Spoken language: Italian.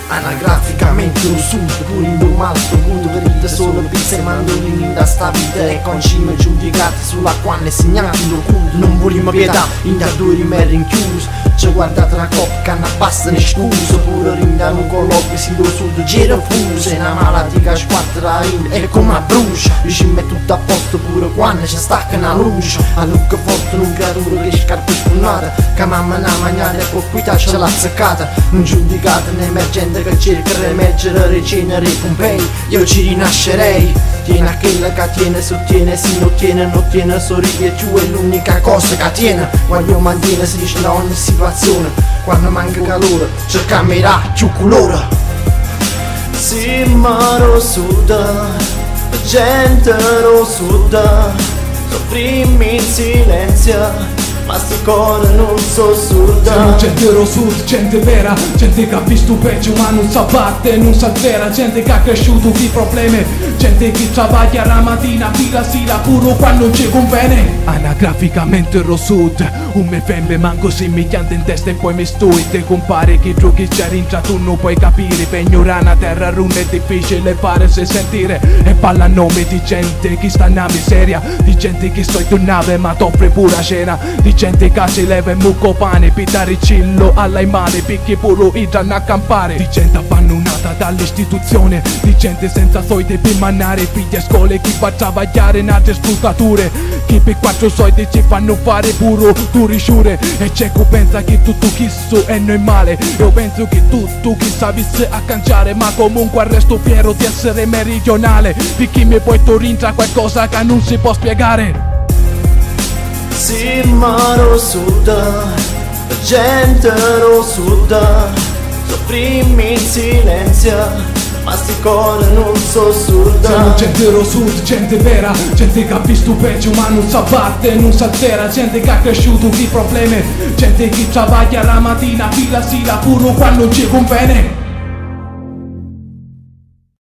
Anagraficamente lo sud, pure in un altro punto verite solo pizza e mandolini da sta vita e concime giudicate sulla quale segnati lo culto. Non vogliamo pietà, in da due rimere rinchiuso, ci guardate una cocca, una basta ne scusa, pure rindano un colloquio, si lo sud gira fuso, è una malattia che squadra in e come brucia, ci mette tutto a posto pure quando ci stacca una luce, a lucca forte un creatura che scarpe spunnate, che mamma una magnata e proprietà ce l'ha azzeccata, non giudicate un'emergenza che cerca di remergere recenere i Pompei, io ci rinascerei. Tiene a quella che tiene, sostiene, si ottiene, non ottiene, sorride più è l'unica cosa che tiene. Quando mantiene si dice in ogni situazione, quando manca calore, cerca mirare più colore. Si maro suda, la gente lo suda, soffrimmi in silenzio, ma sti cuore non so surda. Siamo gente ro sud, gente vera, gente che ha visto peggio ma non sa batte, non sa vera, gente che ha cresciuto di problemi, gente che travaglia la mattina, fila sera pure quando non ci conviene. Anagraficamente ro sud, un me fembe manco se mi chianta in testa e poi mi stui, te compare che giochi c'è rintra tu non puoi capire, per ignorare una terra runa è difficile fare se sentire, e parla a nome di gente che sta nella miseria, di gente che sto in tu nave ma t'offre pura cena, di gente che si leva e mucco pane, pitare cillo alla male, picchi puro idranno a campare, di gente abbandonata dall'istituzione, di gente senza soldi per manare, figli a scuole, chi fa travagliare in altre sfruttature, chi per 4 soldi ci fanno fare puro turisciure, e c'è chi pensa che tutto chisso è noi male, io penso che tutto chi sapesse a canciare, ma comunque resto fiero di essere meridionale, di chi mi puoi rintra qualcosa che non si può spiegare. Si maro suda, la gente lo suda, soffrimmi in silenzio, ma sti cuore non so surda. Siamo gente ro sud, gente vera, gente che ha visto peggio ma non sa batte, non sa altera, gente che ha cresciuto di problemi, gente che travaglia la mattina, fila sera pure quando non ci conviene.